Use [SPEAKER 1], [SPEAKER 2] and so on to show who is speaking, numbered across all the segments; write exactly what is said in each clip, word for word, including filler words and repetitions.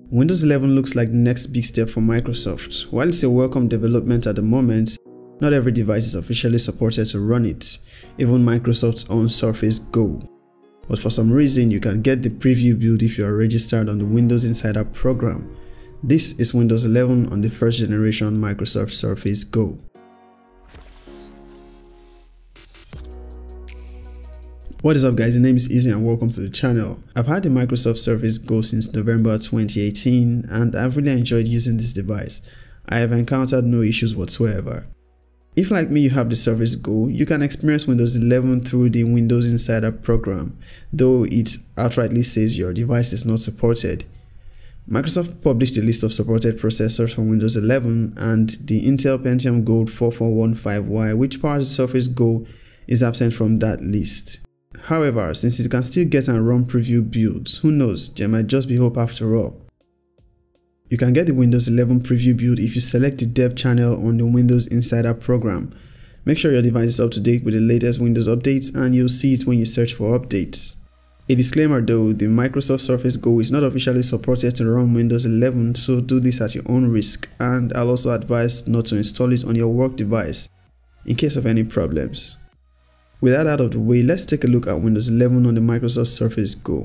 [SPEAKER 1] Windows eleven looks like the next big step for Microsoft. While it's a welcome development at the moment, not every device is officially supported to run it, even Microsoft's own Surface Go. But for some reason, you can get the preview build if you are registered on the Windows Insider program. This is Windows eleven on the first generation Microsoft Surface Go. What is up guys, the name is Easy and welcome to the channel. I've had the Microsoft Surface Go since November twenty eighteen and I've really enjoyed using this device. I have encountered no issues whatsoever. If like me you have the Surface Go, you can experience Windows eleven through the Windows Insider program, though it outrightly says your device is not supported. Microsoft published a list of supported processors for Windows eleven and the Intel Pentium Gold four four one five Y, which powers the Surface Go, is absent from that list. However, since it can still get and run preview builds, who knows, there might just be hope after all. You can get the Windows eleven preview build if you select the dev channel on the Windows Insider program. Make sure your device is up to date with the latest Windows updates and you'll see it when you search for updates. A disclaimer though, the Microsoft Surface Go is not officially supported to run Windows eleven, so do this at your own risk, and I'll also advise not to install it on your work device in case of any problems. With that out of the way, let's take a look at Windows eleven on the Microsoft Surface Go.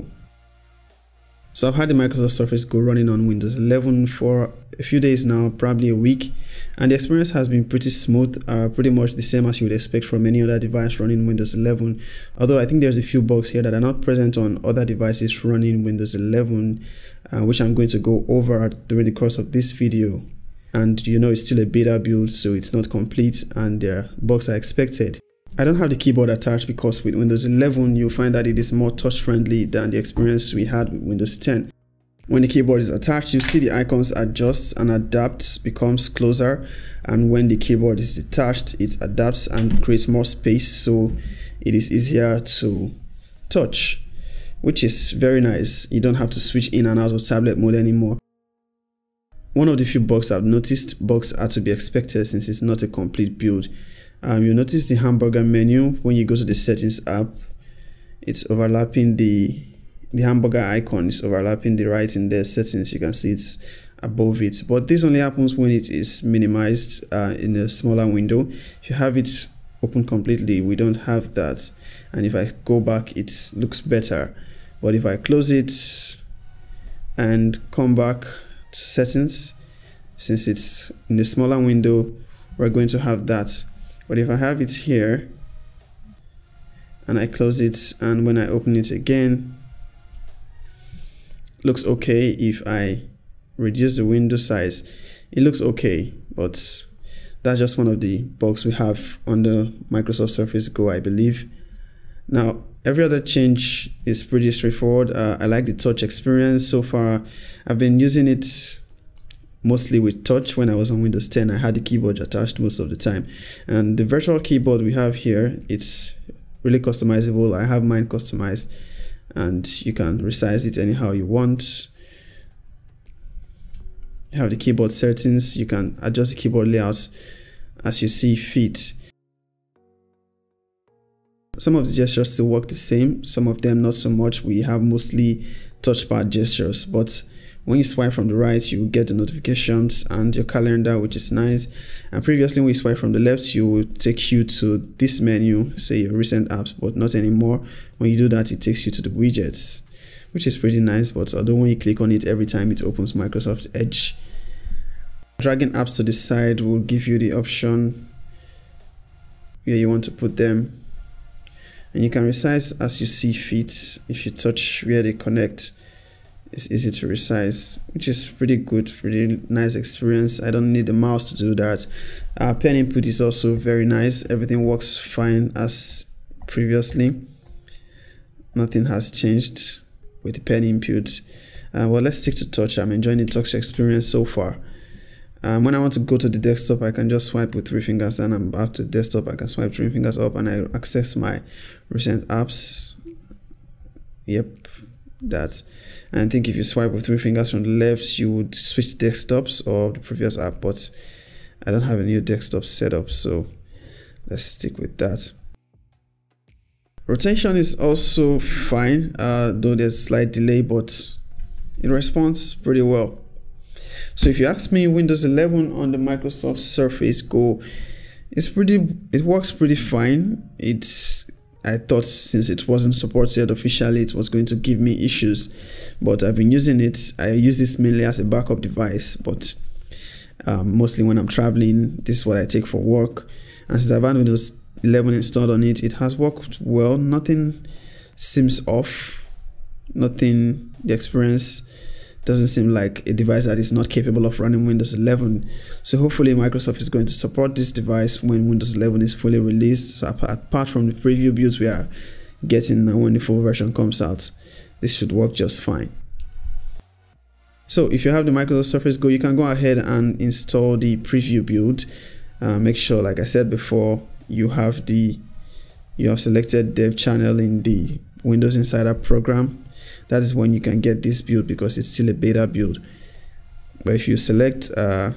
[SPEAKER 1] So I've had the Microsoft Surface Go running on Windows eleven for a few days now, probably a week, and the experience has been pretty smooth, uh, pretty much the same as you would expect from any other device running Windows eleven, although I think there's a few bugs here that are not present on other devices running Windows eleven, uh, which I'm going to go over during the course of this video. And you know it's still a beta build, so it's not complete and their bugs are expected. I don't have the keyboard attached because with Windows eleven you'll find that it is more touch friendly than the experience we had with Windows ten. When the keyboard is attached, you see the icons adjust and adapt, becomes closer, and when the keyboard is detached it adapts and creates more space, so it is easier to touch, which is very nice. You don't have to switch in and out of tablet mode anymore. One of the few bugs I've noticed, bugs are to be expected since it's not a complete build. Um, you notice the Hamburger Menu when you go to the settings app, it's overlapping the the hamburger icon is overlapping the right in the settings. You can see it's above it, but this only happens when it is minimized uh, in a smaller window. If you have it open completely, we don't have that, and if I go back it looks better, but if I close it and come back to settings, since it's in the smaller window, we're going to have that. But if I have it here and I close it, and when I open it again, looks okay. If I reduce the window size, it looks okay, but that's just one of the bugs we have on the Microsoft Surface Go, I believe. Now, every other change is pretty straightforward. Uh, I like the touch experience so far. I've been using it mostly with touch. When I was on Windows ten, I had the keyboard attached most of the time, and the virtual keyboard we have here, it's really customizable. I have mine customized and you can resize it anyhow you want. You have the keyboard settings, you can adjust the keyboard layouts as you see fit. Some of the gestures still work the same, some of them not so much. We have mostly touchpad gestures, but when you swipe from the right, you get the notifications and your calendar, which is nice. And previously, when you swipe from the left, you will take you to this menu, say your recent apps, but not anymore. When you do that, it takes you to the widgets, which is pretty nice. But although when you click on it every time, it opens Microsoft Edge. Dragging apps to the side will give you the option where you want to put them. And you can resize as you see fit. If you touch where they connect, it's easy to resize, which is pretty good, pretty nice experience. I don't need the mouse to do that. Uh, pen input is also very nice. Everything works fine as previously. Nothing has changed with the pen input. Uh, well, let's stick to touch. I'm enjoying the touch experience so far. Um, when I want to go to the desktop, I can just swipe with three fingers, then I'm back to the desktop. I can swipe three fingers up and I access my recent apps. Yep, that. And I think if you swipe with three fingers from the left, you would switch desktops or the previous app, but I don't have a new desktop set up, so let's stick with that. Rotation is also fine, uh, though there's slight delay, but it responds pretty well. So if you ask me, Windows eleven on the Microsoft Surface Go, it's pretty, it works pretty fine. It's, I thought since it wasn't supported officially, it was going to give me issues, but I've been using it. I use this mainly as a backup device, but um, mostly when I'm traveling, this is what I take for work. And since I've had Windows eleven installed on it, it has worked well. Nothing seems off. Nothing, the experience doesn't seem like a device that is not capable of running Windows eleven. So hopefully Microsoft is going to support this device when Windows eleven is fully released. So apart from the preview builds we are getting now, when the full version comes out, this should work just fine. So if you have the Microsoft Surface Go, you can go ahead and install the preview build. Uh, make sure, like I said before, you have the you have selected dev channel in the Windows Insider program. That is when you can get this build, because it's still a beta build. But if you select uh,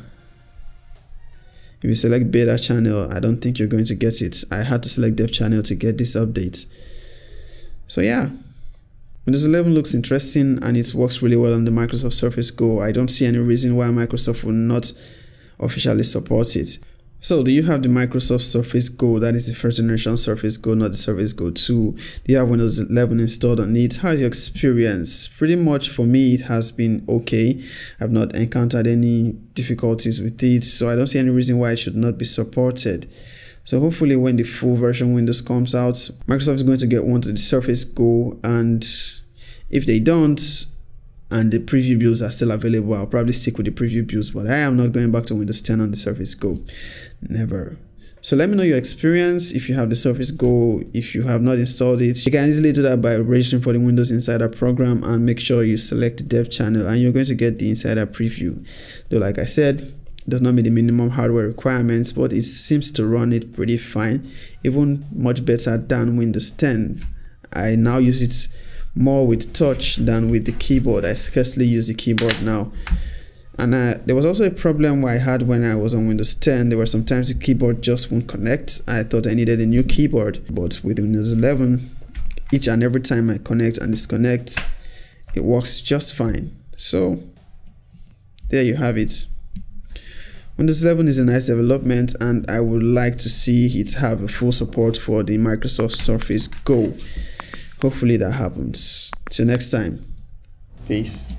[SPEAKER 1] if you select beta channel, I don't think you're going to get it. I had to select dev channel to get this update. So yeah, Windows eleven looks interesting and it works really well on the Microsoft Surface Go. I don't see any reason why Microsoft will not officially support it. So do you have the Microsoft Surface Go? That is the first generation Surface Go, not the Surface Go two. Do you have Windows eleven installed on it? How's your experience? Pretty much for me, it has been okay. I've not encountered any difficulties with it, so I don't see any reason why it should not be supported. So hopefully when the full version Windows comes out, Microsoft is going to get one to the Surface Go, and if they don't, and the preview builds are still available, I'll probably stick with the preview builds, but I am not going back to Windows ten on the Surface Go. Never. So let me know your experience. If you have the Surface Go, if you have not installed it, you can easily do that by registering for the Windows Insider program, and make sure you select the dev channel, and you're going to get the Insider preview. Though, like I said, it does not meet the minimum hardware requirements, but it seems to run it pretty fine, even much better than Windows ten. I now use it more with touch than with the keyboard. I scarcely use the keyboard now. And uh, there was also a problem I had when I was on Windows ten. There were sometimes the keyboard just won't connect. I thought I needed a new keyboard, but with Windows eleven, each and every time I connect and disconnect, it works just fine. So there you have it. Windows eleven is a nice development, and I would like to see it have a full support for the Microsoft Surface Go. Hopefully that happens. Till next time. Peace.